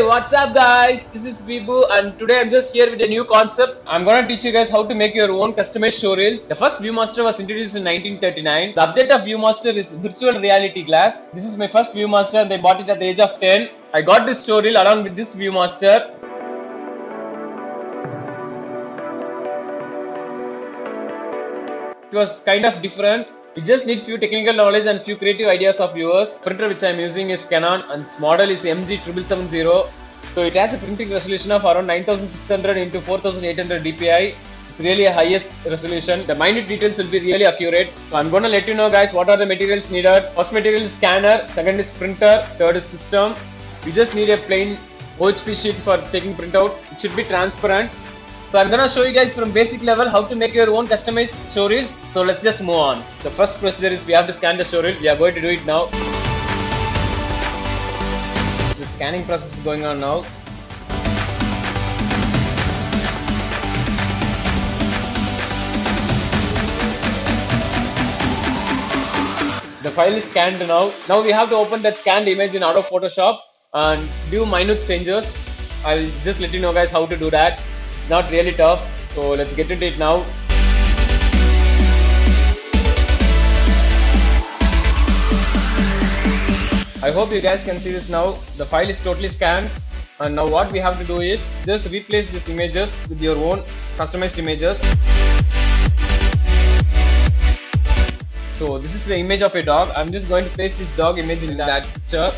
what's up guys? This is Vibhu and today I'm just here with a new concept. I'm gonna teach you guys how to make your own customized showreels. The first Viewmaster was introduced in 1939. The update of Viewmaster is virtual reality glass. This is my first Viewmaster and I bought it at the age of 10. I got this showreel along with this Viewmaster. It was kind of different. You just need few technical knowledge and few creative ideas of yours. Printer which I am using is Canon and its model is MG770. So it has a printing resolution of around 9600 into 4800 dpi. It's really a highest resolution. The minute details will be really accurate. So I'm gonna let you know guys what are the materials needed. First material is scanner, second is printer, third is system. You just need a plain OHP sheet for taking printout. It should be transparent. So I'm gonna show you guys from basic level how to make your own customized showreels. So let's just move on. The first procedure is we have to scan the showreel. We are going to do it now. The scanning process is going on now. The file is scanned now. Now we have to open that scanned image in Adobe Photoshop and do minute changes. I'll just let you know guys how to do that. It's not really tough, so let's get into it now. I hope you guys can see this now. The file is totally scanned, and now what we have to do is just replace these images with your own customized images. So this is the image of a dog. I'm just going to paste this dog image in that picture.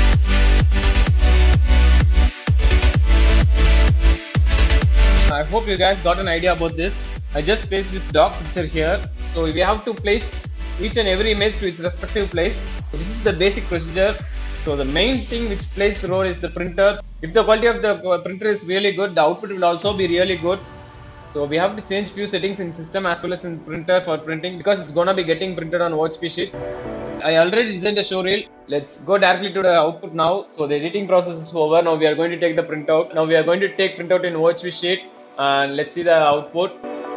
I hope you guys got an idea about this. I just placed this dog picture here. So we have to place each and every image to its respective place. So this is the basic procedure. So the main thing which plays the role is the printer. If the quality of the printer is really good, the output will also be really good. So we have to change few settings in system as well as in printer for printing because it's gonna be getting printed on OHP sheets. I already designed a showreel. Let's go directly to the output now. So the editing process is over. Now we are going to take the printout. Now we are going to take printout in OHP sheet. And let's see the output.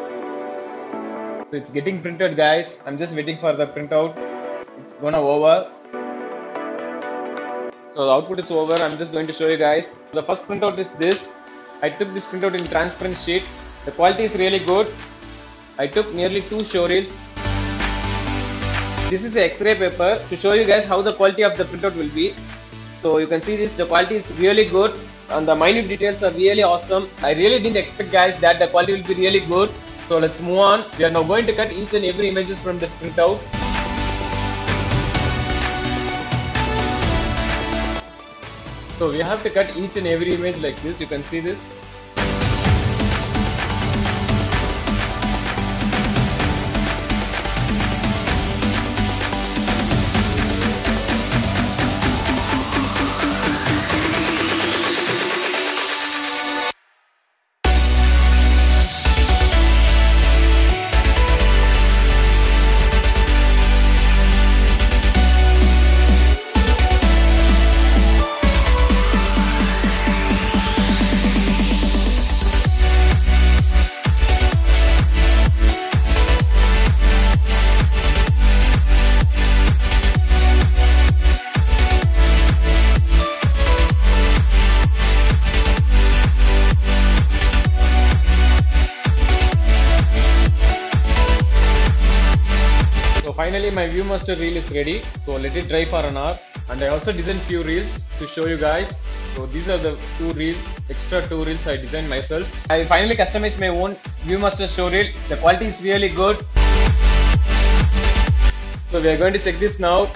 So it's getting printed guys. I'm just waiting for the printout. It's gonna over. So the output is over. I'm just going to show you guys. The first printout is this. I took this printout in transparent sheet. The quality is really good. I took nearly 2 showreels. This is the X-ray paper to show you guys how the quality of the printout will be. So you can see this, the quality is really good and the minute details are really awesome. I really didn't expect guys that the quality will be really good. So let's move on. We are now going to cut each and every images from this printout. So we have to cut each and every image like this. You can see this. Finally my Viewmaster reel is ready, so let it dry for an hour. And I also designed few reels to show you guys. So these are the extra two reels I designed myself. I finally customized my own Viewmaster show reel. The quality is really good. So we are going to check this now.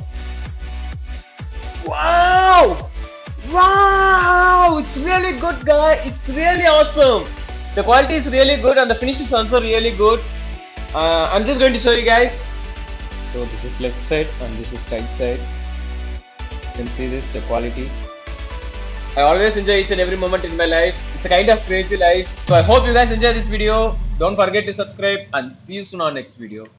Wow! Wow! It's really good guys. It's really awesome. The quality is really good and the finish is also really good. I'm just going to show you guys. So this is left side and this is right side. You can see this, the quality. I always enjoy each and every moment in my life. It's a kind of crazy life. So I hope you guys enjoy this video. Don't forget to subscribe and see you soon on next video.